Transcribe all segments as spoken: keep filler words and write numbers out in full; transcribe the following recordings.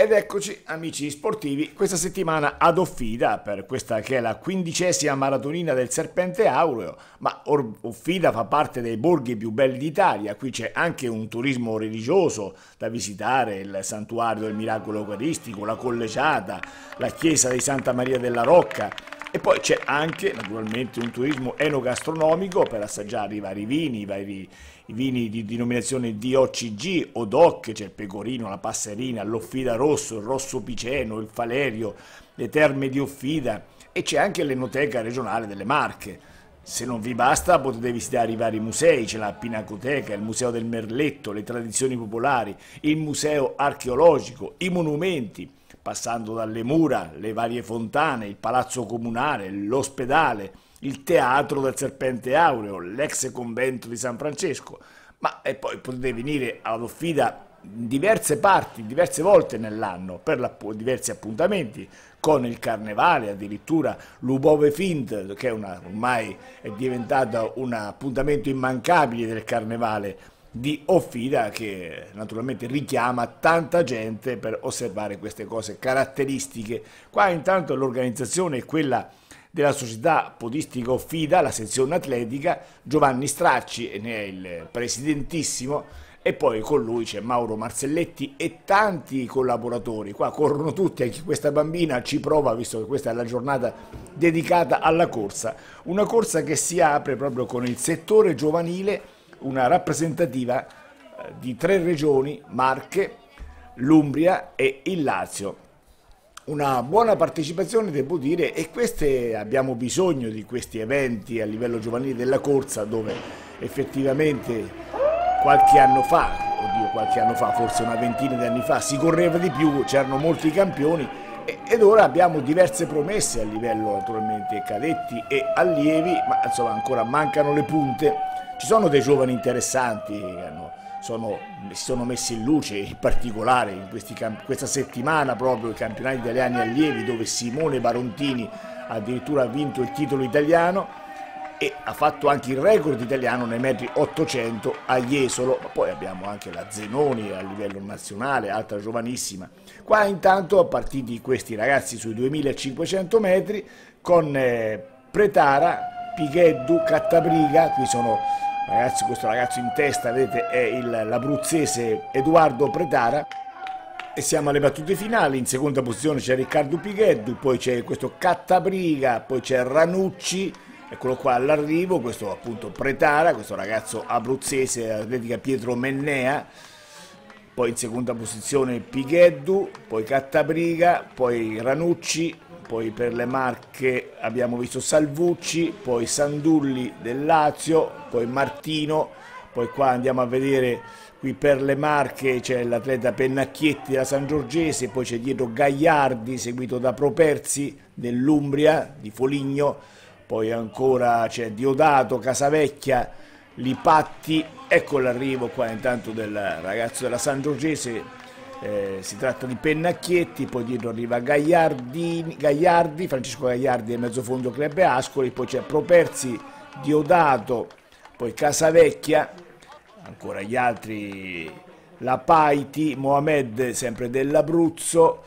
Ed eccoci amici sportivi, questa settimana ad Offida per questa che è la quindicesima maratonina del Serpente Aureo, ma Offida fa parte dei borghi più belli d'Italia, qui c'è anche un turismo religioso da visitare, il santuario del miracolo eucaristico, la collegiata, la chiesa di Santa Maria della Rocca e poi c'è anche naturalmente un turismo enogastronomico per assaggiare i vari vini, i vari i vini di denominazione D O C G o D O C, c'è il pecorino, la passerina, l'Offida rosso, il rosso piceno, il falerio, le terme di Offida e c'è anche l'enoteca regionale delle Marche. Se non vi basta potete visitare i vari musei, c'è la Pinacoteca, il Museo del Merletto, le tradizioni popolari, il Museo archeologico, i monumenti, passando dalle mura, le varie fontane, il Palazzo Comunale, l'ospedale, il teatro del Serpente Aureo, l'ex convento di San Francesco, ma e poi potete venire ad Offida in diverse parti, diverse volte nell'anno, per la, diversi appuntamenti, con il carnevale, addirittura l'Ubove Fint, che è una, ormai è diventata un appuntamento immancabile del carnevale di Offida, che naturalmente richiama tanta gente per osservare queste cose caratteristiche. Qua intanto l'organizzazione è quella della società podistica Offida, la sezione atletica, Giovanni Stracci ne è il presidentissimo e poi con lui c'è Mauro Marzelletti e tanti collaboratori. Qua corrono tutti, anche questa bambina ci prova, visto che questa è la giornata dedicata alla corsa, una corsa che si apre proprio con il settore giovanile, una rappresentativa di tre regioni, Marche, l'Umbria e il Lazio. Una buona partecipazione, devo dire, e queste abbiamo bisogno di questi eventi a livello giovanile della corsa, dove effettivamente qualche anno fa, oddio qualche anno fa, forse una ventina di anni fa, si correva di più, c'erano molti campioni ed ora abbiamo diverse promesse a livello naturalmente cadetti e allievi, ma insomma ancora mancano le punte. Ci sono dei giovani interessanti che hanno Sono, si sono messi in luce, in particolare in questi, questa settimana proprio i campionati italiani allievi, dove Simone Barontini addirittura ha vinto il titolo italiano e ha fatto anche il record italiano nei metri ottocento a Jesolo. Ma poi abbiamo anche la Zenoni a livello nazionale, altra giovanissima. Qua intanto partiti questi ragazzi sui duemilacinquecento metri con eh, Pretara, Picheddu, Cattabriga, qui sono ragazzi, questo ragazzo in testa, vedete, è l'abruzzese Edoardo Pretara e siamo alle battute finali. In seconda posizione c'è Riccardo Picheddu, poi c'è questo Cattabriga, poi c'è Ranucci, eccolo qua all'arrivo, questo appunto Pretara, questo ragazzo abruzzese, atletica Pietro Mennea, poi in seconda posizione Picheddu, poi Cattabriga, poi Ranucci, poi per le Marche abbiamo visto Salvucci, poi Sandulli del Lazio, poi Martino, poi qua andiamo a vedere qui per le Marche c'è l'atleta Pennacchietti della Sangiorgese, poi c'è dietro Gagliardi seguito da Properzi dell'Umbria, di Foligno, poi ancora c'è Diodato, Casavecchia, Lipatti, ecco l'arrivo qua intanto del ragazzo della Sangiorgese. Eh, si tratta di Pennacchietti, poi dietro arriva Gagliardi, Gagliardi, Francesco Gagliardi del Mezzofondo Club Ascoli, poi c'è Properzi, Diodato, poi Casavecchia, ancora gli altri, la Paiti, Mohamed sempre dell'Abruzzo,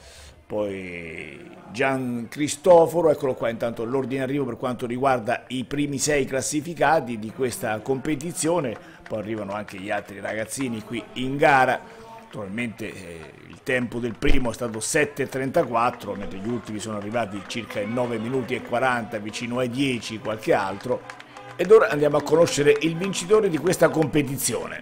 poi Gian Cristoforo, eccolo qua intanto l'ordine arrivo per quanto riguarda i primi sei classificati di questa competizione, poi arrivano anche gli altri ragazzini qui in gara. Naturalmente eh, il tempo del primo è stato sette e trentaquattro, mentre gli ultimi sono arrivati circa in nove minuti e quaranta, vicino ai dieci, qualche altro. Ed ora andiamo a conoscere il vincitore di questa competizione.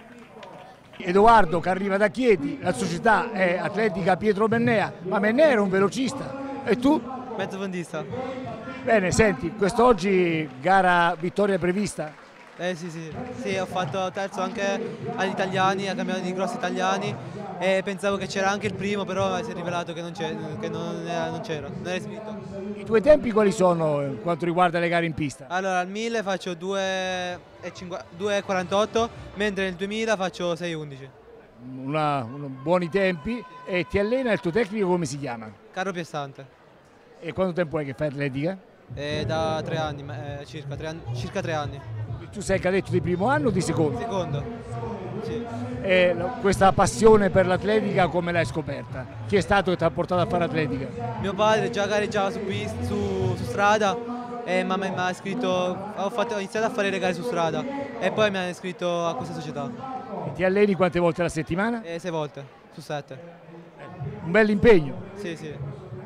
Edoardo che arriva da Chieti, la società è atletica Pietro Mennea, ma Mennea era un velocista, e tu? Mezzofondista. Bene, senti, quest'oggi gara vittoria prevista? Eh sì, sì, sì, ho fatto terzo anche agli italiani, a campionati di cross italiani e pensavo che c'era anche il primo, però si è rivelato che non c'era, non c'era, non era iscritto. I tuoi tempi quali sono per quanto riguarda le gare in pista? Allora, al mille faccio due e quarantotto, mentre nel duemila faccio sei e undici. Una, una, buoni tempi. E ti allena il tuo tecnico, come si chiama? Carlo Piestante. E quanto tempo è che fai atletica? Eh, da tre anni, eh, circa, tre anni, circa tre anni. Tu sei cadetto di primo anno o di secondo? Secondo. Sì. E questa passione per l'atletica come l'hai scoperta? Chi è stato che ti ha portato a fare atletica? Mio padre già gareggiava su, pist- su, su strada e mamma mi ha iscritto, ho, fatto, ho iniziato a fare le gare su strada e poi mi ha iscritto a questa società. E ti alleni quante volte alla settimana? E sei volte, su sette. Un bel impegno. Sì, sì.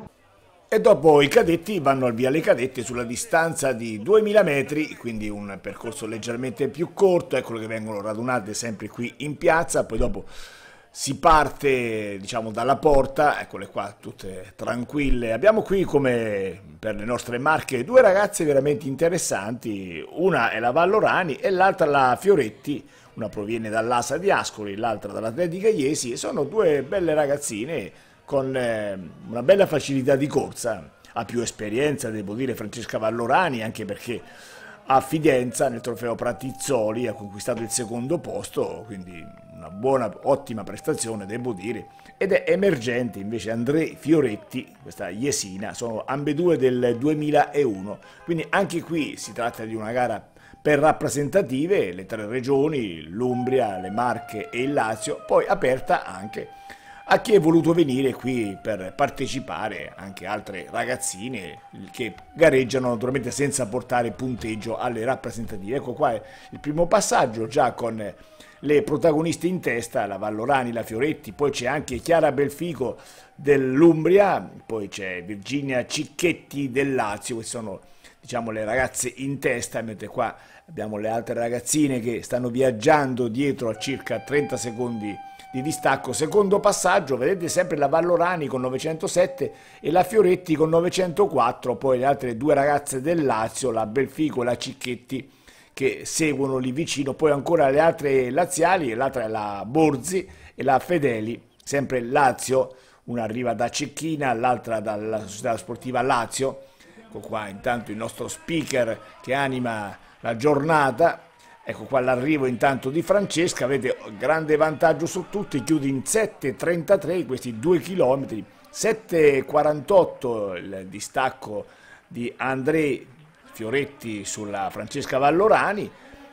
E dopo i cadetti vanno al Viale Cadette sulla distanza di duemila metri, quindi un percorso leggermente più corto, eccolo che vengono radunate sempre qui in piazza, poi dopo si parte, diciamo, dalla porta, eccole qua tutte tranquille. Abbiamo qui, come per le nostre Marche, due ragazze veramente interessanti, una è la Vallorani e l'altra la Fioretti, una proviene dall'A S A di Ascoli, l'altra dall'Atletica Iesi, sono due belle ragazzine con eh, una bella facilità di corsa, ha più esperienza, devo dire, Francesca Vallorani, anche perché a Fidenza nel trofeo Pratizzoli ha conquistato il secondo posto, quindi una buona, ottima prestazione, devo dire, ed è emergente invece André Fioretti, questa iesina, sono ambedue del duemilauno, quindi anche qui si tratta di una gara per rappresentative, le tre regioni, l'Umbria, le Marche e il Lazio, poi aperta anche a chi è voluto venire qui per partecipare, anche altre ragazzine che gareggiano naturalmente senza portare punteggio alle rappresentative. Ecco qua è il primo passaggio, già con le protagoniste in testa, la Vallorani, la Fioretti, poi c'è anche Chiara Belfico dell'Umbria, poi c'è Virginia Cicchetti del Lazio, queste sono, diciamo, le ragazze in testa, mentre qua abbiamo le altre ragazzine che stanno viaggiando dietro a circa trenta secondi di distacco. Secondo passaggio, vedete sempre la Vallorani con novecentosette e la Fioretti con novecentoquattro, poi le altre due ragazze del Lazio, la Belfico e la Cicchetti, che seguono lì vicino, poi ancora le altre laziali, l'altra è la Borzi e la Fedeli, sempre Lazio, una arriva da Cecchina, l'altra dalla società sportiva Lazio. Ecco qua intanto il nostro speaker che anima la giornata. Ecco qua l'arrivo intanto di Francesca, avete grande vantaggio su tutti, chiude in sette e trentatré questi due chilometri, sette e quarantotto il distacco di André Fioretti sulla Francesca Vallorani,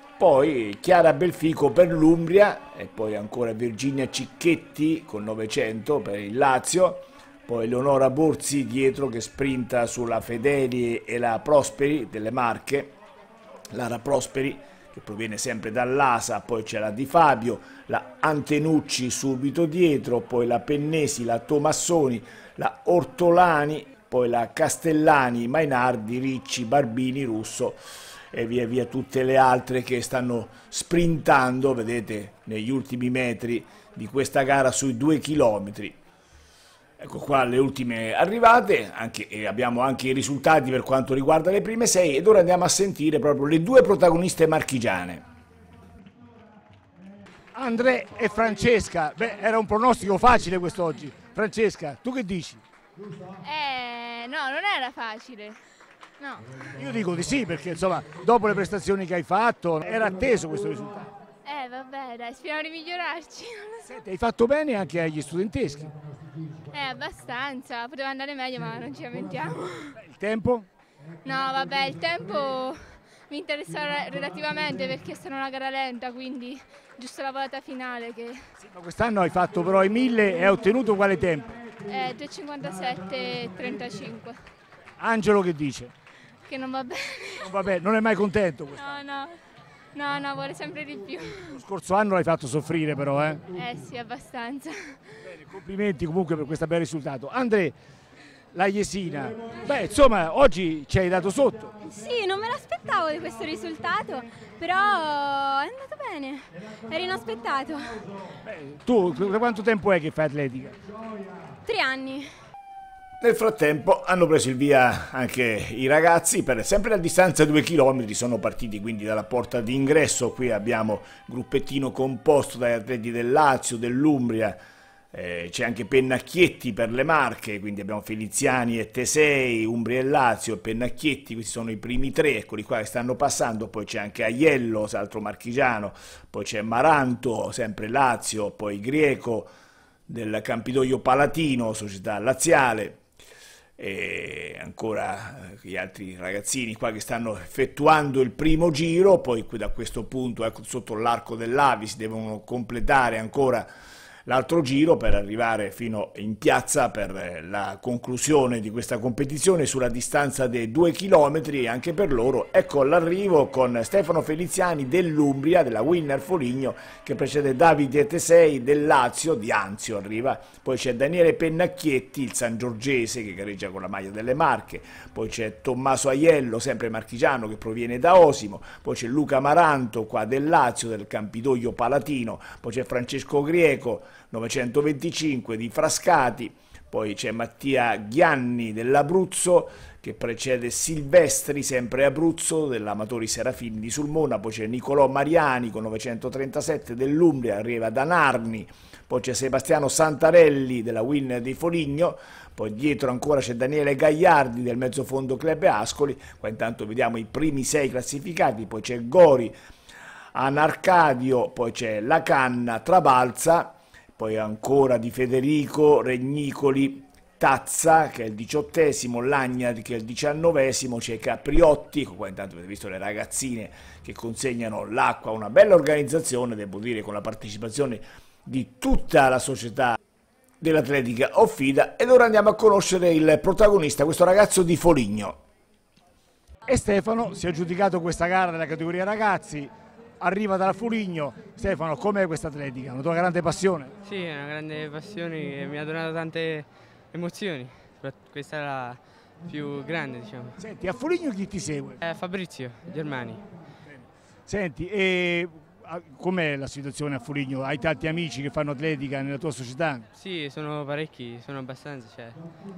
poi Chiara Belfico per l'Umbria e poi ancora Virginia Cicchetti con novecento per il Lazio, poi Leonora Borzi dietro che sprinta sulla Fedeli e la Prosperi delle Marche, Lara Prosperi che proviene sempre dall'A S A, poi c'è la Di Fabio, la Antenucci subito dietro, poi la Pennesi, la Tomassoni, la Ortolani, poi la Castellani, Mainardi, Ricci, Barbini, Russo e via via tutte le altre che stanno sprintando, vedete, negli ultimi metri di questa gara sui due chilometri. Ecco qua le ultime arrivate, anche, e abbiamo anche i risultati per quanto riguarda le prime sei, ed ora andiamo a sentire proprio le due protagoniste marchigiane. André e Francesca, beh, era un pronostico facile quest'oggi. Francesca, tu che dici? Eh, no, non era facile. No. Io dico di sì, perché insomma, dopo le prestazioni che hai fatto, era atteso questo risultato. Eh, vabbè, dai, speriamo di migliorarci. Non lo so. Senti, hai fatto bene anche agli studenteschi. Eh, abbastanza, poteva andare meglio, ma non ci lamentiamo. Il tempo? No, vabbè, il tempo mi interessa relativamente perché sono una gara lenta, quindi giusto la volata finale che... Sì, ma quest'anno hai fatto però i mille e hai ottenuto quale tempo? Eh, due cinquantasette e trentacinque. Angelo che dice? Che non va bene. Non va bene, non è mai contento questo. No, no, no, no, vuole sempre di più. Lo scorso anno l'hai fatto soffrire però, eh? Eh sì, abbastanza. Bene, complimenti comunque per questo bel risultato. André, la Iesina, beh insomma oggi ci hai dato sotto. Sì, non me l'aspettavo di questo risultato, però è andato bene, era inaspettato. Beh, tu da quanto tempo è che fai atletica? Tre anni. Nel frattempo hanno preso il via anche i ragazzi, per sempre a distanza due chilometri, sono partiti quindi dalla porta d'ingresso. Qui abbiamo gruppettino composto dagli atleti del Lazio, dell'Umbria, eh, c'è anche Pennacchietti per le Marche, quindi abbiamo Feliziani e Tesei, Umbria e Lazio e Pennacchietti, questi sono i primi tre, eccoli qua che stanno passando, poi c'è anche Aiello, altro marchigiano, poi c'è Maranto, sempre Lazio, poi Grieco del Campidoglio Palatino, società laziale. e ancora gli altri ragazzini qua che stanno effettuando il primo giro, poi da questo punto, ecco, sotto l'arco dell'Avi si devono completare ancora l'altro giro per arrivare fino in piazza per la conclusione di questa competizione sulla distanza dei due chilometri. Anche per loro ecco l'arrivo con Stefano Feliziani dell'Umbria, della Winner Foligno, che precede Davide Tesei del Lazio, di Anzio arriva, poi c'è Daniele Pennacchietti, il sangiorgese, che gareggia con la maglia delle Marche, poi c'è Tommaso Aiello, sempre marchigiano, che proviene da Osimo, poi c'è Luca Maranto qua del Lazio, del Campidoglio Palatino, poi c'è Francesco Grieco novecentoventicinque di Frascati, poi c'è Mattia Ghianni dell'Abruzzo che precede Silvestri, sempre Abruzzo, dell'Amatori Serafini di Sulmona, poi c'è Nicolò Mariani con novecentotrentasette dell'Umbria, arriva da Narni, poi c'è Sebastiano Santarelli della Win di Foligno, poi dietro ancora c'è Daniele Gagliardi del Mezzofondo Club Ascoli. Qua intanto vediamo i primi sei classificati, poi c'è Gori, Anarcadio, poi c'è La Canna, Trabalza, poi ancora di Federico, Regnicoli, Tazza che è il diciottesimo, Lagna che è il diciannovesimo, c'è Capriotti, qua intanto avete visto le ragazzine che consegnano l'acqua, una bella organizzazione, devo dire, con la partecipazione di tutta la società dell'Atletica Offida. Ed ora andiamo a conoscere il protagonista, questo ragazzo di Foligno. E Stefano si è aggiudicato questa gara della categoria ragazzi, arriva dalla Foligno. Stefano, com'è questa atletica? Una tua grande passione? Sì, è una grande passione che mi ha donato tante emozioni, questa è la più grande, diciamo. Senti, a Foligno chi ti segue? È Fabrizio Germani. Senti, e com'è la situazione a Foligno? Hai tanti amici che fanno atletica nella tua società? Sì, sono parecchi, sono abbastanza, cioè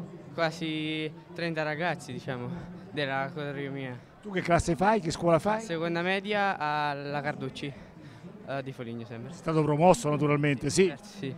quasi trenta ragazzi, diciamo, della categoria mia. Tu che classe fai? Che scuola fai? Seconda media alla Carducci, uh, di Foligno sempre. Sei stato promosso naturalmente, sì? Certo, sì.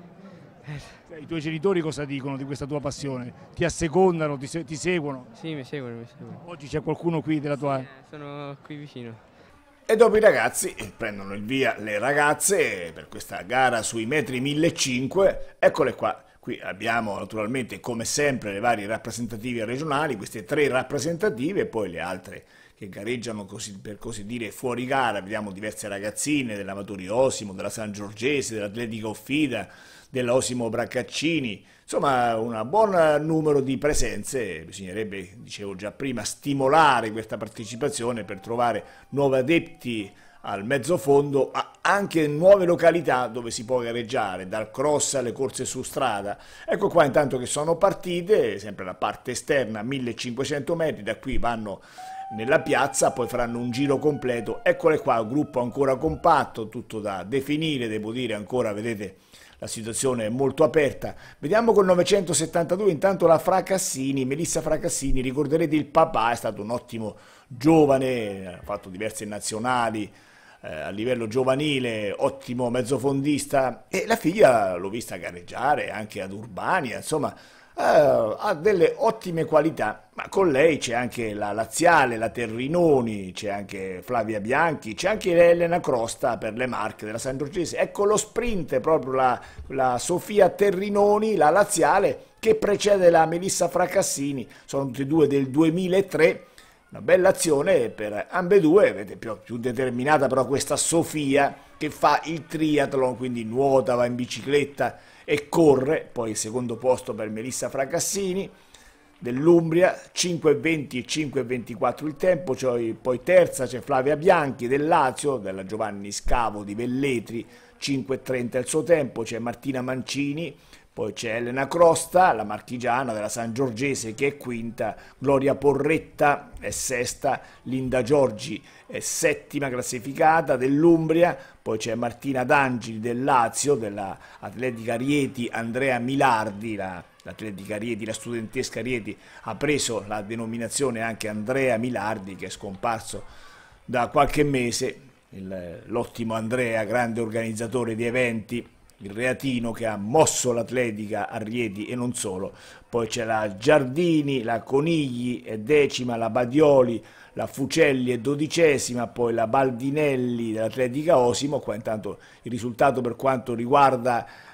I tuoi genitori cosa dicono di questa tua passione? Ti assecondano, ti, se ti seguono? Sì, mi seguono, mi seguono. Oggi c'è qualcuno qui della tua... Sì, sono qui vicino. E dopo i ragazzi prendono il via le ragazze per questa gara sui metri millecinquecento, eccole qua. Qui abbiamo naturalmente come sempre le varie rappresentative regionali, queste tre rappresentative e poi le altre che gareggiano così, per così dire fuori gara. Vediamo diverse ragazzine dell'Amatori Osimo, della Sangiorgese, dell'Atletica Offida, della Osimo Braccaccini, insomma un buon numero di presenze. Bisognerebbe, dicevo già prima, stimolare questa partecipazione per trovare nuovi adepti al mezzofondo, ma anche nuove località dove si può gareggiare, dal cross alle corse su strada. Ecco qua intanto che sono partite, sempre la parte esterna, millecinquecento metri, da qui vanno nella piazza, poi faranno un giro completo. Eccole qua, gruppo ancora compatto, tutto da definire, devo dire ancora, vedete, la situazione è molto aperta. Vediamo col novecentosettantadue intanto la Fracassini, Melissa Fracassini, ricorderete il papà, è stato un ottimo giovane, ha fatto diverse nazionali eh, a livello giovanile, ottimo mezzofondista, e la figlia l'ho vista gareggiare anche ad Urbania, insomma eh, ha delle ottime qualità, ma con lei c'è anche la Laziale, la Terrinoni, c'è anche Flavia Bianchi, c'è anche Elena Crosta per le Marche della Sangiorgese. Ecco lo sprint, proprio la, la Sofia Terrinoni, la Laziale, che precede la Melissa Fracassini, sono tutte e due del duemilatré. Una bella azione per ambedue, vedete, più, più determinata però questa Sofia che fa il triathlon, quindi nuota, va in bicicletta e corre. Poi il secondo posto per Melissa Fracassini dell'Umbria, cinque e venti e cinque e ventiquattro il tempo. Cioè, poi terza c'è Flavia Bianchi del Lazio, della Giovanni Scavo di Velletri, cinque e trenta il suo tempo. C'è Martina Mancini, poi c'è Elena Crosta, la marchigiana della Sangiorgese, che è quinta, Gloria Porretta è sesta, Linda Giorgi è settima classificata dell'Umbria, poi c'è Martina D'Angeli del Lazio, della Atletica Rieti, Andrea Milardi, la, l'Atletica Rieti, la studentesca Rieti ha preso la denominazione anche Andrea Milardi, che è scomparso da qualche mese, l'ottimo Andrea, grande organizzatore di eventi, il reatino che ha mosso l'atletica a Rieti e non solo. Poi c'è la Giardini, la Conigli è decima, la Badioli, la Fucelli è dodicesima, poi la Baldinelli dell'Atletica Osimo. Qua intanto il risultato per quanto riguarda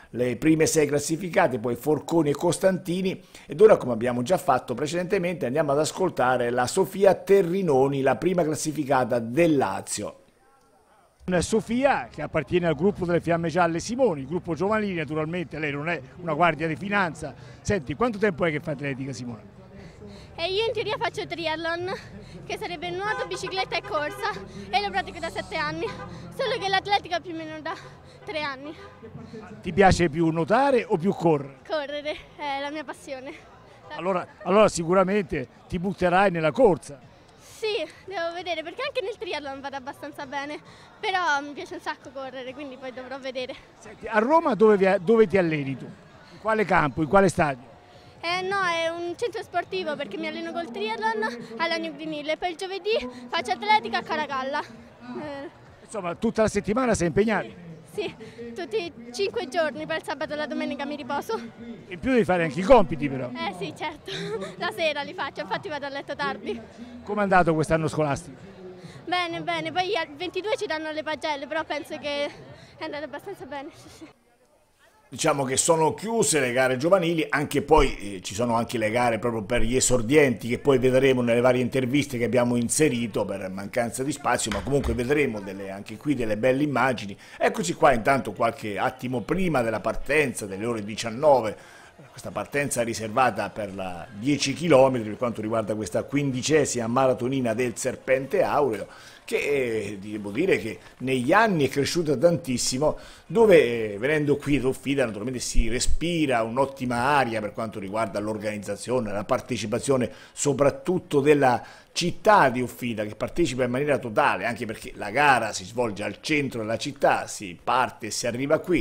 le prime sei classificate, poi Forconi e Costantini, ed ora, come abbiamo già fatto precedentemente, andiamo ad ascoltare la Sofia Terrinoni, la prima classificata del Lazio. Sofia, che appartiene al gruppo delle Fiamme Gialle Simoni, il gruppo giovanile, naturalmente lei non è una guardia di finanza. Senti, quanto tempo è che fa atletica, Simone? E io in teoria faccio triathlon, che sarebbe nuoto, bicicletta e corsa, e lo pratico da sette anni, solo che l'atletica più o meno da tre anni. Ti piace più nuotare o più correre? Correre è la mia passione. Allora, allora sicuramente ti butterai nella corsa. Sì, devo vedere, perché anche nel triathlon vado abbastanza bene, però mi piace un sacco correre, quindi poi dovrò vedere. Senti, a Roma dove, vi, dove ti alleni tu? In quale campo, in quale stadio? Eh, no, è un centro sportivo perché mi alleno col triathlon alla New Green Hill e poi il giovedì faccio atletica a Caracalla. Eh, Insomma, tutta la settimana sei impegnato? sì, tutti e cinque giorni, poi il sabato e la domenica mi riposo. In più devi fare anche i compiti però. Eh sì, certo, la sera li faccio, infatti vado a letto tardi. Come è andato quest'anno scolastico? Bene, bene, poi al ventidue ci danno le pagelle, però penso che è andato abbastanza bene. Sì, sì. Diciamo che sono chiuse le gare giovanili, anche poi eh, ci sono anche le gare proprio per gli esordienti che poi vedremo nelle varie interviste che abbiamo inserito per mancanza di spazio, ma comunque vedremo delle, anche qui delle belle immagini. Eccoci qua intanto qualche attimo prima della partenza, delle ore diciannove, questa partenza riservata per la dieci chilometri per quanto riguarda questa quindicesima maratonina del Serpente Aureo, che eh, devo dire che negli anni è cresciuta tantissimo, dove eh, venendo qui ad Offida naturalmente si respira un'ottima aria per quanto riguarda l'organizzazione, la partecipazione soprattutto della città di Offida, che partecipa in maniera totale, anche perché la gara si svolge al centro della città, si parte e si arriva qui.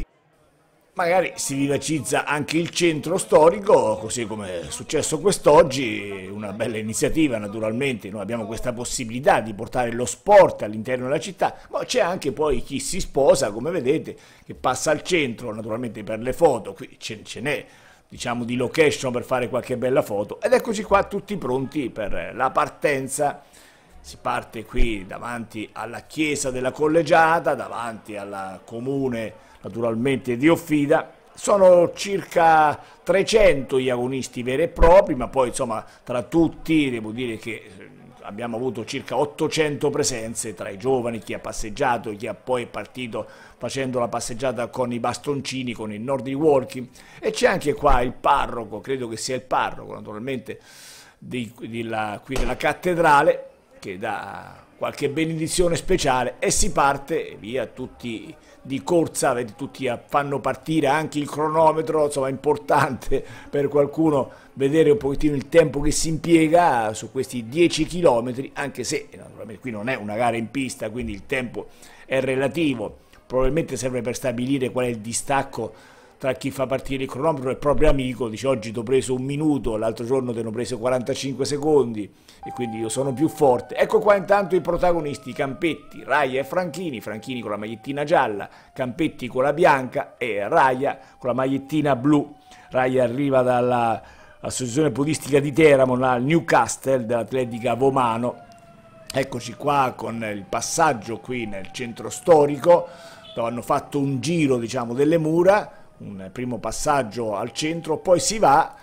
Magari si vivacizza anche il centro storico, così come è successo quest'oggi, una bella iniziativa naturalmente, noi abbiamo questa possibilità di portare lo sport all'interno della città, ma c'è anche poi chi si sposa, come vedete, che passa al centro naturalmente per le foto, qui ce n'è diciamo di location per fare qualche bella foto, ed eccoci qua tutti pronti per la partenza. Si parte qui davanti alla chiesa della Collegiata, davanti al comune naturalmente di Offida. Sono circa trecento gli agonisti veri e propri, ma poi insomma tra tutti devo dire che abbiamo avuto circa ottocento presenze tra i giovani, chi ha passeggiato, chi ha poi partito facendo la passeggiata con i bastoncini, con il Nordic Walking, e c'è anche qua il parroco, credo che sia il parroco naturalmente di, di la, qui della cattedrale, che dà qualche benedizione speciale, e si parte via tutti di corsa, vedi, tutti fanno partire anche il cronometro, insomma è importante per qualcuno vedere un pochettino il tempo che si impiega su questi dieci chilometri, anche se naturalmente qui non è una gara in pista, quindi il tempo è relativo, probabilmente serve per stabilire qual è il distacco tra chi fa partire il cronometro e il proprio amico, dice oggi ti ho preso un minuto, l'altro giorno ti hanno preso quarantacinque secondi e quindi io sono più forte. Ecco qua intanto i protagonisti, Campetti, Raia e Franchini, Franchini con la magliettina gialla, Campetti con la bianca e Raia con la magliettina blu. Raia arriva dall'associazione podistica di Teramo, al Newcastle dell'Atletica Vomano. Eccoci qua con il passaggio qui nel centro storico, dove hanno fatto un giro diciamo delle mura, un primo passaggio al centro, poi si va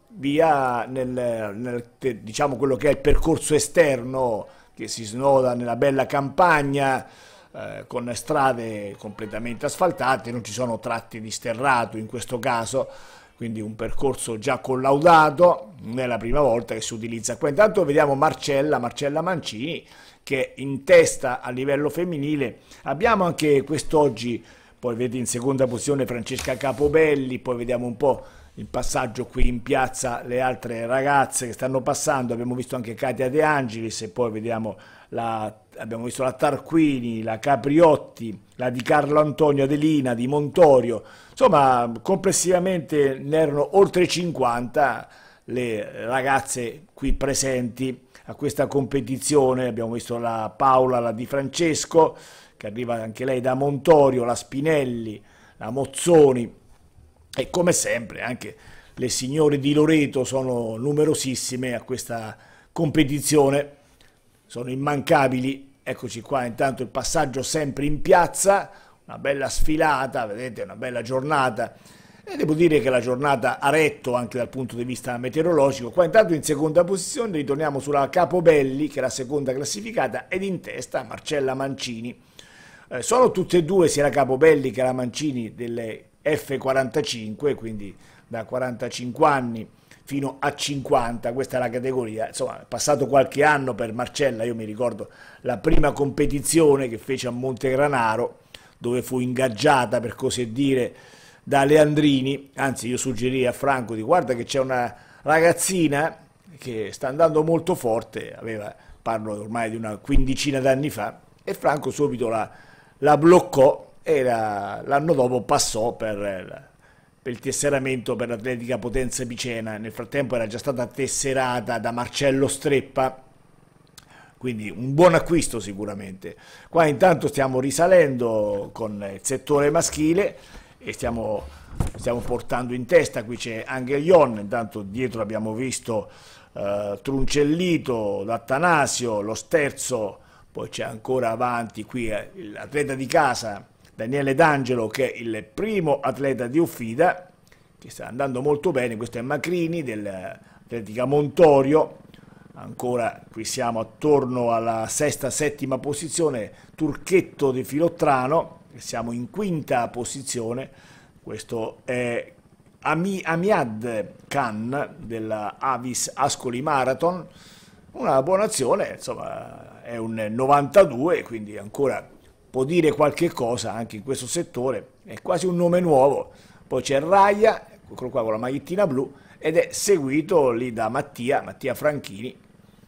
via nel, nel diciamo quello che è il percorso esterno che si snoda nella bella campagna eh, con strade completamente asfaltate, non ci sono tratti di sterrato in questo caso, quindi un percorso già collaudato, non è la prima volta che si utilizza qua. Intanto vediamo Marcella, Marcella Mancini che è in testa a livello femminile, abbiamo anche quest'oggi, poi vedi in seconda posizione Francesca Capobelli, poi vediamo un po' il passaggio qui in piazza, le altre ragazze che stanno passando, abbiamo visto anche Katia De Angelis e poi vediamo la, abbiamo visto la Tarquini, la Capriotti, la di Carlo Antonio Adelina, di Montorio, insomma complessivamente ne erano oltre cinquanta le ragazze qui presenti a questa competizione. Abbiamo visto la Paola, la Di Francesco, che arriva anche lei da Montorio, la Spinelli, la Mozzoni, e come sempre anche le signore di Loreto sono numerosissime a questa competizione, sono immancabili. Eccoci qua intanto il passaggio sempre in piazza, una bella sfilata, vedete, una bella giornata. E devo dire che la giornata ha retto anche dal punto di vista meteorologico. Qua intanto in seconda posizione ritorniamo sulla Capobelli, che è la seconda classificata, ed in testa Marcella Mancini. Eh, sono tutte e due, sia la Capobelli che la Mancini, delle F quarantacinque, quindi da quarantacinque anni fino a cinquanta, questa è la categoria. Insomma, è passato qualche anno per Marcella, io mi ricordo la prima competizione che fece a Montegranaro, dove fu ingaggiata, per così dire, da Leandrini. Anzi, io suggerirei a Franco di guarda che c'è una ragazzina che sta andando molto forte, aveva, parlo ormai di una quindicina d'anni fa, e Franco subito la, la bloccò e la, l'anno dopo passò per, per il tesseramento per l'Atletica Potenza Picena. Nel frattempo era già stata tesserata da Marcello Streppa, quindi un buon acquisto sicuramente. Qua intanto stiamo risalendo con il settore maschile e stiamo, stiamo portando in testa, qui c'è Angelion, intanto dietro abbiamo visto uh, Truncellito, D'Attanasio, lo Sterzo, poi c'è ancora avanti qui eh, l'atleta di casa Daniele D'Angelo, che è il primo atleta di Uffida, che sta andando molto bene. Questo è Macrini dell'Atletica Montorio. Ancora qui siamo attorno alla sesta, settima posizione, Turchetto di Filottrano, siamo in quinta posizione. Questo è Ami, Amiad Khan della Avis Ascoli Marathon, una buona azione, insomma è un novantadue, quindi ancora può dire qualche cosa anche in questo settore, è quasi un nome nuovo. Poi c'è Raia, eccolo qua con la magliettina blu, ed è seguito lì da Mattia, Mattia Franchini.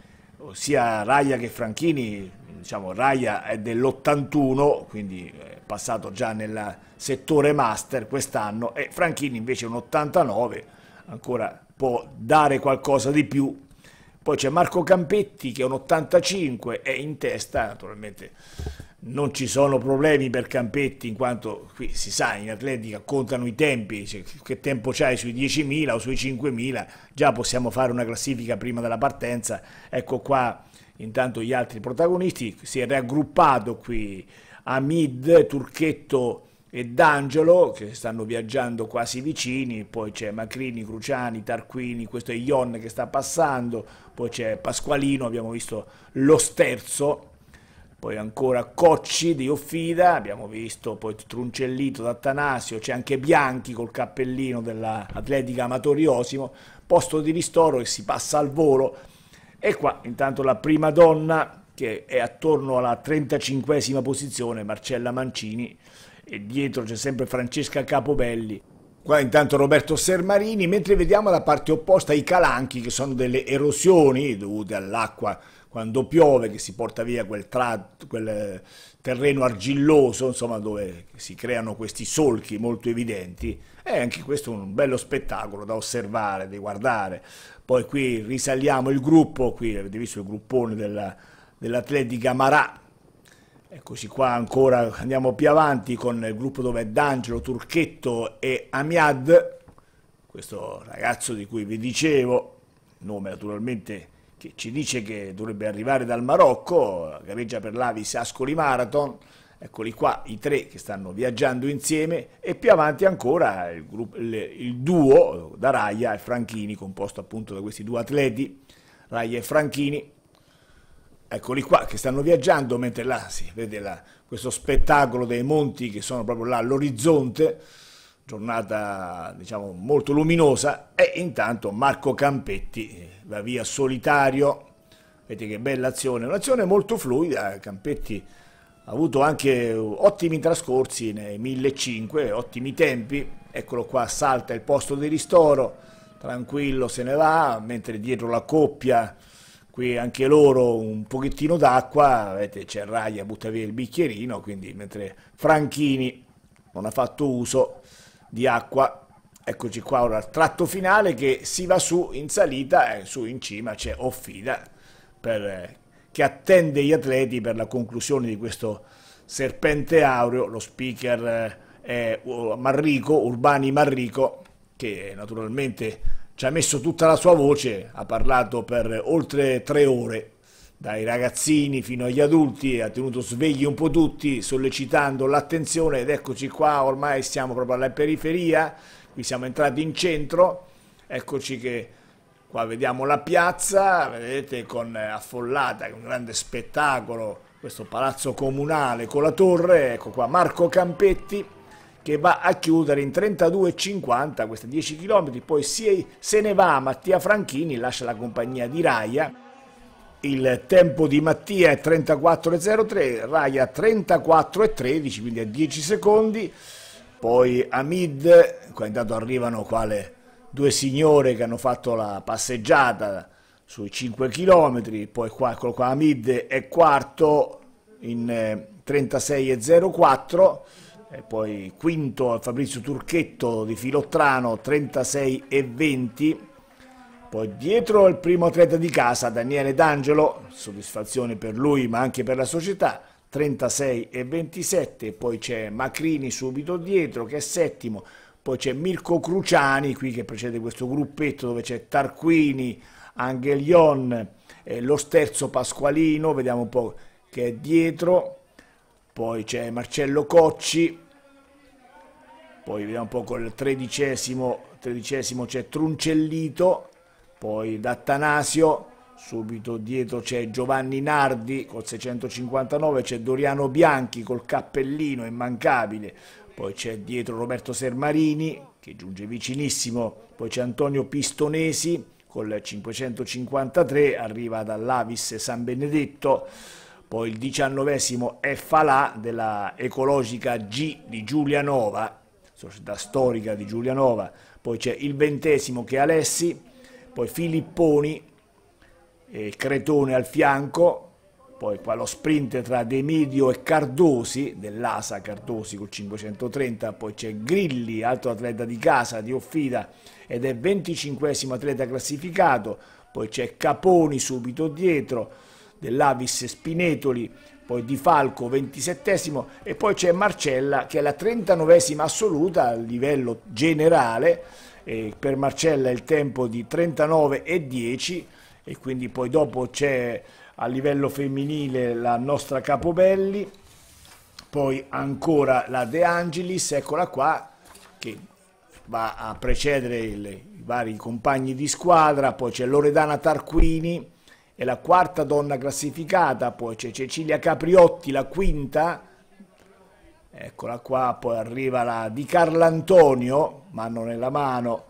Sia Raia che Franchini, diciamo Raia è dell'ottantuno, quindi è passato già nel settore master quest'anno, e Franchini invece è un ottantanove, ancora può dare qualcosa di più. Poi c'è Marco Campetti che è un ottantacinque, è in testa, naturalmente non ci sono problemi per Campetti, in quanto qui si sa, in atletica contano i tempi, cioè, che tempo c'hai sui diecimila o sui cinquemila, già possiamo fare una classifica prima della partenza. Ecco qua intanto gli altri protagonisti, si è raggruppato qui Amid, Turchetto e D'Angelo, che stanno viaggiando quasi vicini. Poi c'è Macrini, Cruciani, Tarquini, questo è Ion che sta passando, poi c'è Pasqualino, abbiamo visto lo Sterzo, poi ancora Cocci di Uffida, abbiamo visto poi Truncellito d'Attanasio, c'è anche Bianchi col cappellino dell'Atletica Amatori Osimo, posto di ristoro e si passa al volo. E qua intanto la prima donna, che è attorno alla trentacinquesima posizione, Marcella Mancini, e dietro c'è sempre Francesca Capobelli. Qua intanto Roberto Sermarini, mentre vediamo la parte opposta i calanchi, che sono delle erosioni dovute all'acqua quando piove, che si porta via quel, tratto, quel terreno argilloso, insomma, dove si creano questi solchi molto evidenti. E anche questo è un bello spettacolo da osservare, da guardare. Poi qui risaliamo il gruppo, qui avete visto il gruppone della, dell'Atletica Marà. Eccoci qua ancora, andiamo più avanti con il gruppo dove è D'Angelo, Turchetto e Amiad, questo ragazzo di cui vi dicevo, nome naturalmente che ci dice che dovrebbe arrivare dal Marocco, gareggia per l'Avis Ascoli Marathon. Eccoli qua i tre che stanno viaggiando insieme, e più avanti ancora il, gruppo, il, il duo da Raia e Franchini, composto appunto da questi due atleti, Raia e Franchini. Eccoli qua che stanno viaggiando, mentre là si vede là, questo spettacolo dei monti che sono proprio là all'orizzonte, giornata diciamo molto luminosa. E intanto Marco Campetti va via solitario, vedete che bella azione, un'azione molto fluida. Campetti ha avuto anche ottimi trascorsi nei millecinquecento, ottimi tempi. Eccolo qua, salta il posto di ristoro, tranquillo se ne va, mentre dietro la coppia, qui anche loro un pochettino d'acqua, vedete c'è Raia, butta via il bicchierino, quindi mentre Franchini non ha fatto uso di acqua. Eccoci qua ora al tratto finale che si va su in salita, e su in cima c'è Uffida per, eh, che attende gli atleti per la conclusione di questo serpente aureo. Lo speaker eh, è Marrico, Urbani Marrico, che naturalmente ci ha messo tutta la sua voce, ha parlato per oltre tre ore dai ragazzini fino agli adulti, ha tenuto svegli un po' tutti, sollecitando l'attenzione, ed eccoci qua, ormai siamo proprio alla periferia, qui siamo entrati in centro, eccoci che qua vediamo la piazza, vedete, con affollata, un grande spettacolo, questo palazzo comunale con la torre, ecco qua Marco Campetti che va a chiudere in trentadue e cinquanta questi dieci chilometri, poi si, se ne va Mattia Franchini, lascia la compagnia di Raia, il tempo di Mattia è trentaquattro e zero tre, Raia trentaquattro e tredici, quindi a dieci secondi, poi Hamid, qua intanto arrivano quale due signore che hanno fatto la passeggiata sui cinque chilometri, poi qua, eccolo qua, Hamid è quarto in eh, trentasei e zero quattro, e poi quinto Fabrizio Turchetto di Filottrano trentasei e venti, poi dietro il primo atleta di casa Daniele D'Angelo, soddisfazione per lui ma anche per la società, trentasei e ventisette, poi c'è Macrini subito dietro che è settimo, poi c'è Mirko Cruciani qui che precede questo gruppetto dove c'è Tarquini, Anghelion e lo Sterzo Pasqualino, vediamo un po' che è dietro, poi c'è Marcello Cocci, poi vediamo un po' col tredicesimo, tredicesimo c'è Truncellito, poi D'Attanasio, subito dietro c'è Giovanni Nardi col seicentocinquantanove, c'è Doriano Bianchi col cappellino immancabile, poi c'è dietro Roberto Sermarini che giunge vicinissimo, poi c'è Antonio Pistonesi col cinquecentocinquantatré, arriva dall'Avis San Benedetto, poi il diciannovesimo è Falà della Ecologica G di Giulianova, società storica di Giulianova, poi c'è il ventesimo che è Alessi, poi Filipponi e Cretone al fianco, poi qua lo sprint tra De Medio e Cardosi dell'A S A Cardosi col cinquecentotrenta, poi c'è Grilli, altro atleta di casa di Offida ed è venticinquesimo atleta classificato, poi c'è Caponi subito dietro dell'Avis Spinetoli, poi Di Falco ventisettesimo e poi c'è Marcella che è la trentanovesima assoluta a livello generale, e per Marcella il tempo di trentanove e dieci, e quindi poi dopo c'è a livello femminile la nostra Capobelli, poi ancora la De Angelis, eccola qua, che va a precedere il, i vari compagni di squadra, poi c'è Loredana Tarquini, è la quarta donna classificata, poi c'è Cecilia Capriotti, la quinta, eccola qua, poi arriva la di Carlantonio, mano nella mano,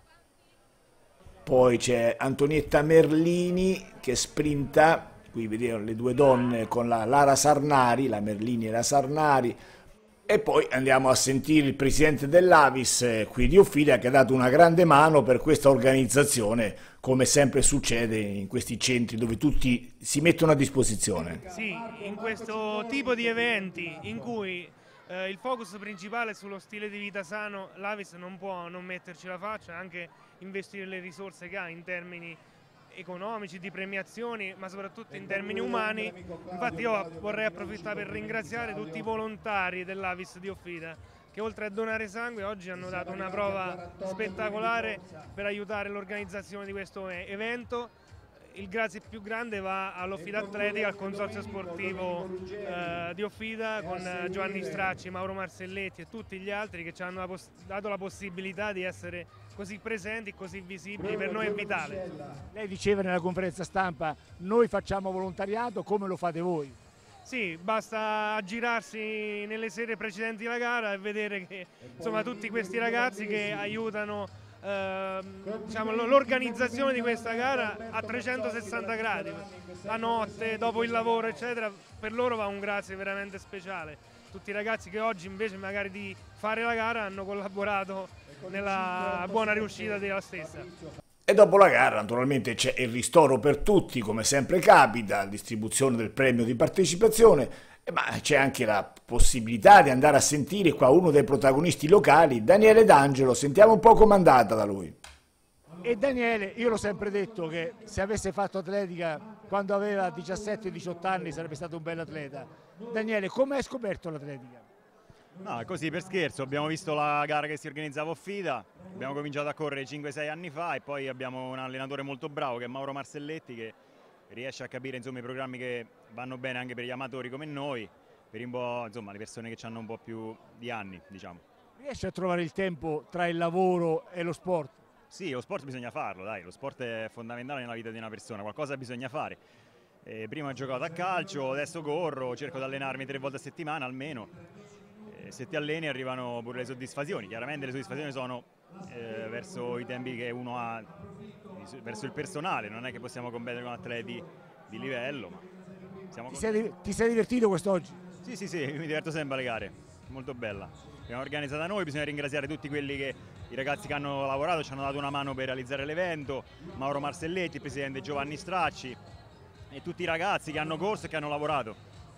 poi c'è Antonietta Merlini che sprinta, qui vedete le due donne con la Lara Sarnari, la Merlini e la Sarnari, e poi andiamo a sentire il presidente dell'Avis eh, qui di Offida che ha dato una grande mano per questa organizzazione, come sempre succede in questi centri dove tutti si mettono a disposizione. Sì, in questo tipo di eventi in cui eh, il focus principale è sullo stile di vita sano, l'Avis non può non metterci la faccia, anche investire le risorse che ha in termini economici, di premiazioni, ma soprattutto in termini umani. Infatti io vorrei approfittare per ringraziare tutti i volontari dell'Avis di Offida che oltre a donare sangue oggi hanno dato una prova spettacolare per aiutare l'organizzazione di questo evento. Il grazie più grande va all'Offida Atletica, al consorzio sportivo eh, di Offida con eh, Giovanni Stracci, Mauro Marselletti e tutti gli altri che ci hanno la dato la possibilità di essere così presenti, così visibili. Per noi è vitale. Lei diceva nella conferenza stampa, noi facciamo volontariato, come lo fate voi? Sì, basta girarsi nelle sere precedenti alla gara e vedere che insomma tutti questi ragazzi che aiutano eh, diciamo, l'organizzazione di questa gara a trecentosessanta gradi, la notte, dopo il lavoro eccetera, per loro va un grazie veramente speciale. Tutti i ragazzi che oggi invece magari di fare la gara hanno collaborato nella buona riuscita della stessa. E dopo la gara naturalmente c'è il ristoro per tutti, come sempre capita, la distribuzione del premio di partecipazione, ma c'è anche la possibilità di andare a sentire qua uno dei protagonisti locali, Daniele D'Angelo. Sentiamo un po' com'è andata da lui. E Daniele, io l'ho sempre detto che se avesse fatto atletica quando aveva diciassette diciotto anni sarebbe stato un bel atleta. Daniele, come hai scoperto l'atletica? No, così per scherzo, abbiamo visto la gara che si organizzava a Offida, abbiamo cominciato a correre cinque sei anni fa e poi abbiamo un allenatore molto bravo che è Mauro Marselletti che riesce a capire insomma, i programmi che vanno bene anche per gli amatori come noi, per un po', insomma, le persone che hanno un po' più di anni, diciamo. Riesce a trovare il tempo tra il lavoro e lo sport? Sì, lo sport bisogna farlo, dai, lo sport è fondamentale nella vita di una persona, qualcosa bisogna fare. Eh, prima ho giocato a calcio, adesso corro, cerco di allenarmi tre volte a settimana almeno. Eh, se ti alleni arrivano pure le soddisfazioni, chiaramente le soddisfazioni sono eh, verso i tempi che uno ha, verso il personale, non è che possiamo competere con atleti di livello. Ma siamo ti, sei, ti sei divertito quest'oggi? Sì, sì, sì, mi diverto sempre alle gare, molto bella. Abbiamo organizzata noi, bisogna ringraziare tutti quelli che, i ragazzi che hanno lavorato, ci hanno dato una mano per realizzare l'evento, Mauro Marselletti, il presidente Giovanni Stracci e tutti i ragazzi che hanno corso e che hanno lavorato.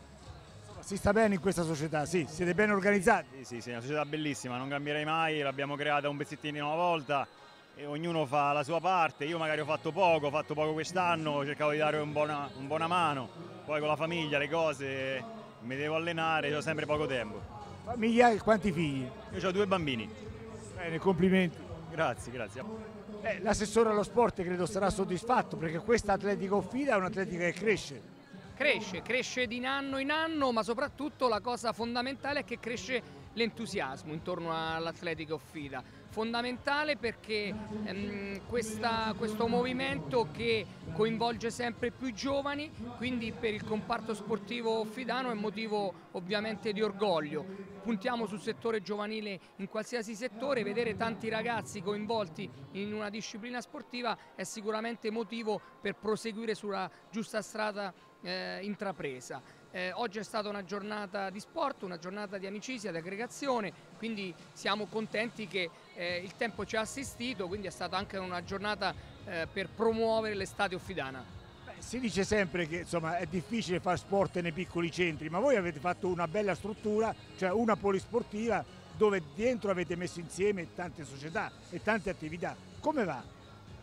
Si sta bene in questa società, sì, siete ben organizzati. Sì, sì, sì, è una società bellissima, non cambierei mai, l'abbiamo creata un pezzettino alla volta e ognuno fa la sua parte. Io magari ho fatto poco, ho fatto poco quest'anno, cercavo di dare un buona, un buona mano, poi con la famiglia, le cose, mi devo allenare, ho sempre poco tempo. Famiglia e quanti figli? Io ho due bambini. Bene, complimenti. Grazie, grazie. Eh, l'assessore allo sport credo sarà soddisfatto perché questa atletica Offida è un'atletica che cresce. Cresce, cresce di anno in anno, ma soprattutto la cosa fondamentale è che cresce l'entusiasmo intorno all'atletica Offida. Fondamentale perché ehm, questa, questo movimento che coinvolge sempre più giovani, quindi per il comparto sportivo offidano è motivo ovviamente di orgoglio. Puntiamo sul settore giovanile in qualsiasi settore, vedere tanti ragazzi coinvolti in una disciplina sportiva è sicuramente motivo per proseguire sulla giusta strada eh, intrapresa. Eh, oggi è stata una giornata di sport, una giornata di amicizia, di aggregazione, quindi siamo contenti che eh, il tempo ci ha assistito, quindi è stata anche una giornata eh, per promuovere l'estate offidana. Beh, si dice sempre che insomma, è difficile fare sport nei piccoli centri, ma voi avete fatto una bella struttura, cioè una polisportiva dove dentro avete messo insieme tante società e tante attività. Come va?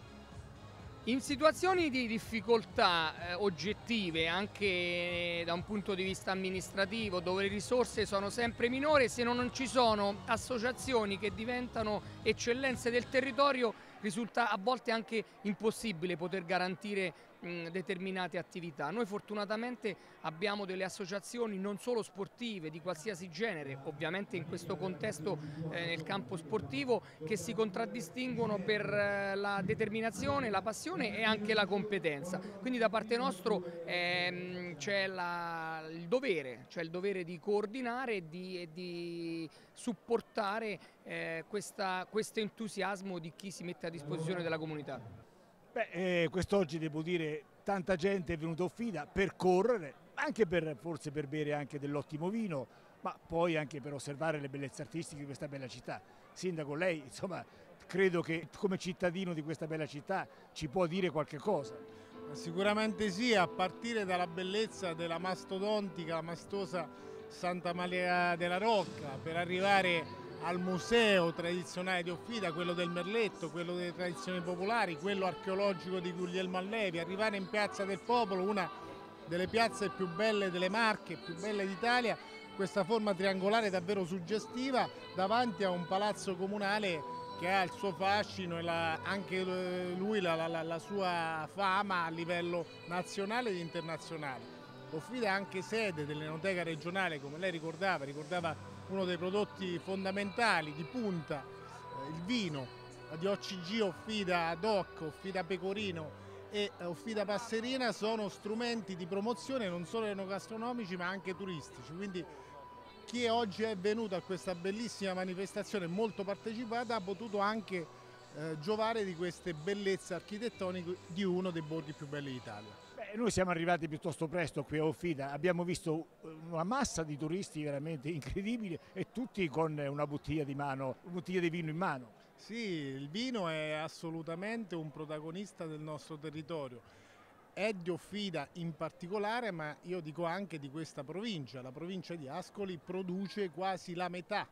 In situazioni di difficoltà eh, oggettive, anche da un punto di vista amministrativo, dove le risorse sono sempre minori, se non ci sono associazioni che diventano eccellenze del territorio, risulta a volte anche impossibile poter garantire mh, determinate attività. Noi fortunatamente abbiamo delle associazioni non solo sportive, di qualsiasi genere, ovviamente in questo contesto eh, nel campo sportivo, che si contraddistinguono per eh, la determinazione, la passione e anche la competenza. Quindi da parte nostra ehm, c'è il dovere, cioè il dovere di coordinare e di, e di supportare eh, questa, questo entusiasmo di chi si mette a disposizione della comunità. Beh, eh, quest'oggi devo dire tanta gente è venuta a Offida per correre, anche per, forse per bere anche dell'ottimo vino, ma poi anche per osservare le bellezze artistiche di questa bella città. Sindaco, lei insomma credo che come cittadino di questa bella città ci può dire qualche cosa. Sicuramente sì, a partire dalla bellezza della mastodontica, la maestosa Santa Maria della Rocca, per arrivare al museo tradizionale di Offida, quello del Merletto, quello delle tradizioni popolari, quello archeologico di Guglielmo Allevi, arrivare in Piazza del Popolo, una delle piazze più belle delle Marche, più belle d'Italia, questa forma triangolare davvero suggestiva davanti a un palazzo comunale che ha il suo fascino e la, anche lui la, la, la sua fama a livello nazionale ed internazionale. Offida è anche sede dell'Enoteca regionale, come lei ricordava, ricordava uno dei prodotti fondamentali di punta, eh, il vino di O C G, Offida Doc, Offida Pecorino e Offida Passerina sono strumenti di promozione non solo enogastronomici ma anche turistici, quindi chi oggi è venuto a questa bellissima manifestazione molto partecipata ha potuto anche eh, giovare di queste bellezze architettoniche di uno dei borghi più belli d'Italia. Beh, noi siamo arrivati piuttosto presto qui a Offida, abbiamo visto una massa di turisti veramente incredibile e tutti con una bottiglia di mano, una bottiglia di vino in mano. Sì, il vino è assolutamente un protagonista del nostro territorio, è di Offida in particolare, ma io dico anche di questa provincia. La provincia di Ascoli produce quasi la metà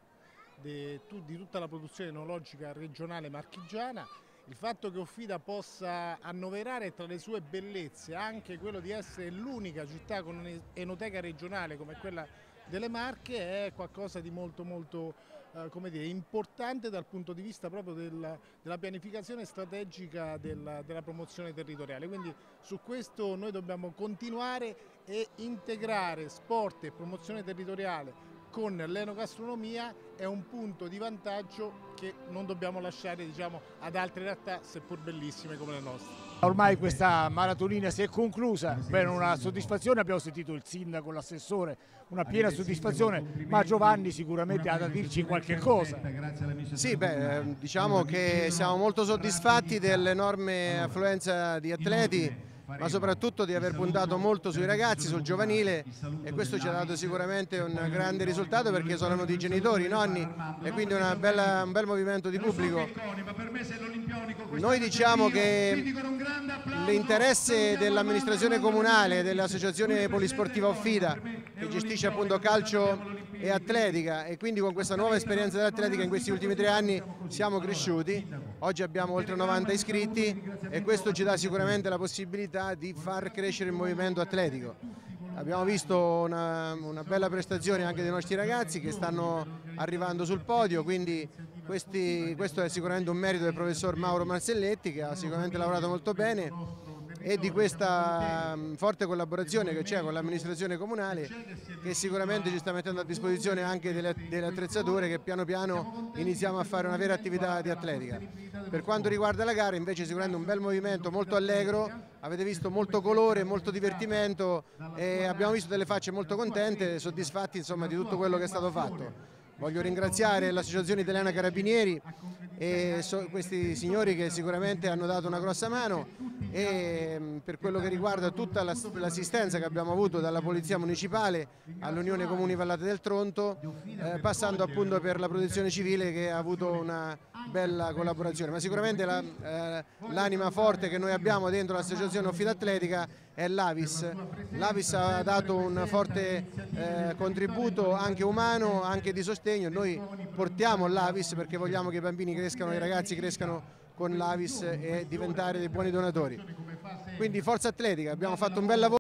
di tutta la produzione enologica regionale marchigiana. Il fatto che Offida possa annoverare tra le sue bellezze anche quello di essere l'unica città con un'enoteca regionale come quella delle Marche è qualcosa di molto molto eh, come dire, importante dal punto di vista proprio del, della pianificazione strategica del, della promozione territoriale. Quindi su questo noi dobbiamo continuare e integrare sport e promozione territoriale con l'enogastronomia è un punto di vantaggio che non dobbiamo lasciare, diciamo, ad altre realtà, seppur bellissime come le nostre. Ormai questa maratonina si è conclusa, per una soddisfazione, abbiamo sentito il sindaco, l'assessore, una piena soddisfazione, ma Giovanni sicuramente ha da dirci qualche cosa. Sì, beh, diciamo che siamo molto soddisfatti dell'enorme affluenza di atleti, ma soprattutto di aver puntato molto sui ragazzi, sul giovanile, e questo ci ha dato sicuramente un grande risultato perché sono venuti i genitori, i nonni e quindi una bella, un bel movimento di pubblico. Noi diciamo che l'interesse dell'amministrazione comunale, dell'associazione polisportiva Offida, che gestisce appunto calcio e atletica, e quindi con questa nuova esperienza dell'atletica in questi ultimi tre anni siamo cresciuti, oggi abbiamo oltre novanta iscritti e questo ci dà sicuramente la possibilità di far crescere il movimento atletico. Abbiamo visto una, una bella prestazione anche dei nostri ragazzi che stanno arrivando sul podio, quindi questi, questo è sicuramente un merito del professor Mauro Marselletti, che ha sicuramente lavorato molto bene, e di questa forte collaborazione che c'è con l'amministrazione comunale, che sicuramente ci sta mettendo a disposizione anche delle, delle attrezzature, che piano piano iniziamo a fare una vera attività di atletica. Per quanto riguarda la gara invece sicuramente un bel movimento molto allegro, avete visto molto colore, molto divertimento e abbiamo visto delle facce molto contente e soddisfatti, insomma, di tutto quello che è stato fatto. Voglio ringraziare l'Associazione Italiana Carabinieri e so, questi signori che sicuramente hanno dato una grossa mano, e per quello che riguarda tutta l'assistenza che abbiamo avuto dalla Polizia Municipale all'Unione Comuni Vallate del Tronto, eh, passando appunto per la Protezione Civile, che ha avuto una bella collaborazione. Ma sicuramente l'anima la, eh, forte che noi abbiamo dentro l'associazione Offida Atletica è l'Avis. L'Avis ha dato un forte eh, contributo anche umano, anche di sostegno. Noi portiamo l'Avis perché vogliamo che i bambini crescano, i ragazzi crescano con l'Avis e diventare dei buoni donatori. Quindi forza atletica, abbiamo fatto un bel lavoro.